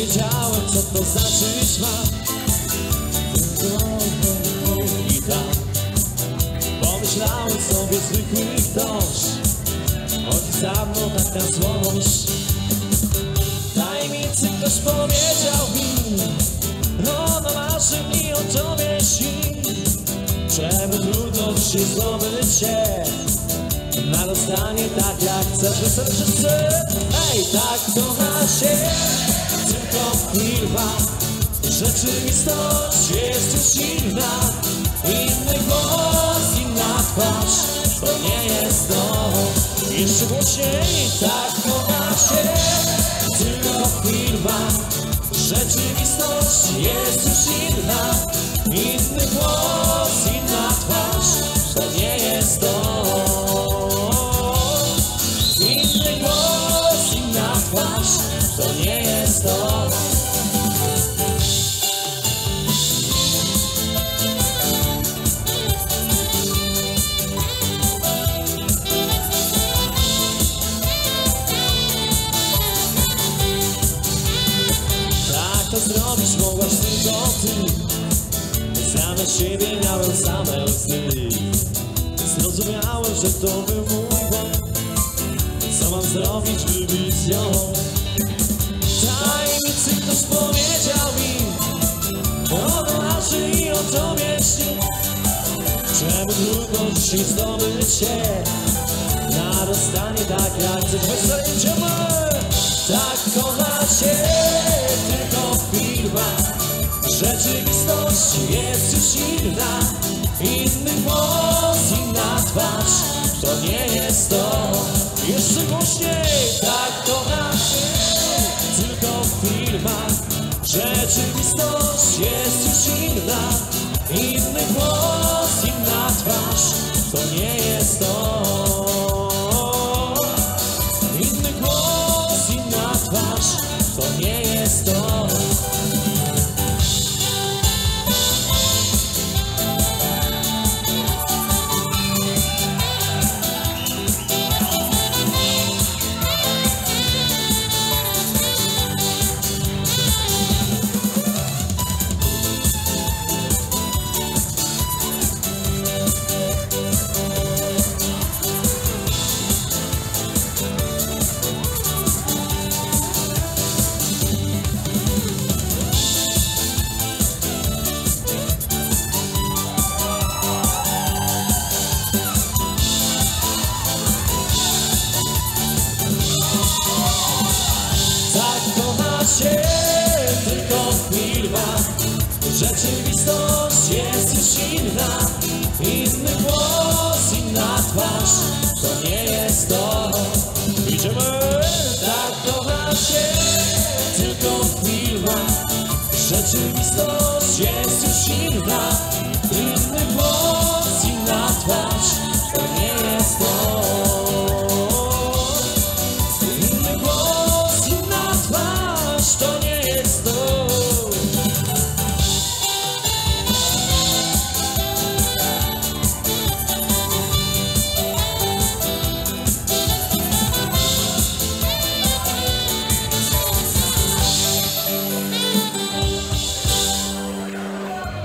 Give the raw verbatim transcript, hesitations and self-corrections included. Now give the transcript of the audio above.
wiedziałem, co to znaczyć ma. I tak pomyślałem sobie zwykły ktoś, chodzi za mną taka złość. Tajemnicy ktoś powiedział mi, ono marzy mi o tobie śni. Czemu trudno ci zdobyć się na rozstanie tak jak chcesz, wesele wszyscy. Ej, tak kocha się tylko chwila. Rzeczywistość jest już inna. Inny głos, inna twarz. To nie jest to. Jeszcze głośniej, tak kocha się tylko chwila. Rzeczywistość jest już inna. Inny głos, inna twarz. To nie jest to. Inny głos, inna twarz. To nie jest to. Tak to zrobić mogłaś tylko ty. Zamiast siebie miałem same łzy. Zrozumiałem, że to był mój błąd. Co mam zrobić, by być z nią? Tajemnicy ktoś powiedział mi, ono marzy i o tobie śni. Czemu trudno dzisiaj zdobyć się na rozstanie tak jak chcesz, wesele idziemy. Tak kocha się tylko chwila. Rzeczywistość jest już inna. Inny głos, inna twarz. To nie jest to. Jeszcze głośniej. Tak kocha się tylko chwila. Rzeczywistość jest już inna. Inny głos, inna twarz. To nie jest to. Inny głos, inna twarz. To nie jest to. Się tylko chwila. Rzeczywistość jest już inna. Inny głos, inna twarz. To nie jest to. Idziemy. Tak kocha się tylko chwila. Rzeczywistość jest już inna. Inny głos, inna twarz. To nie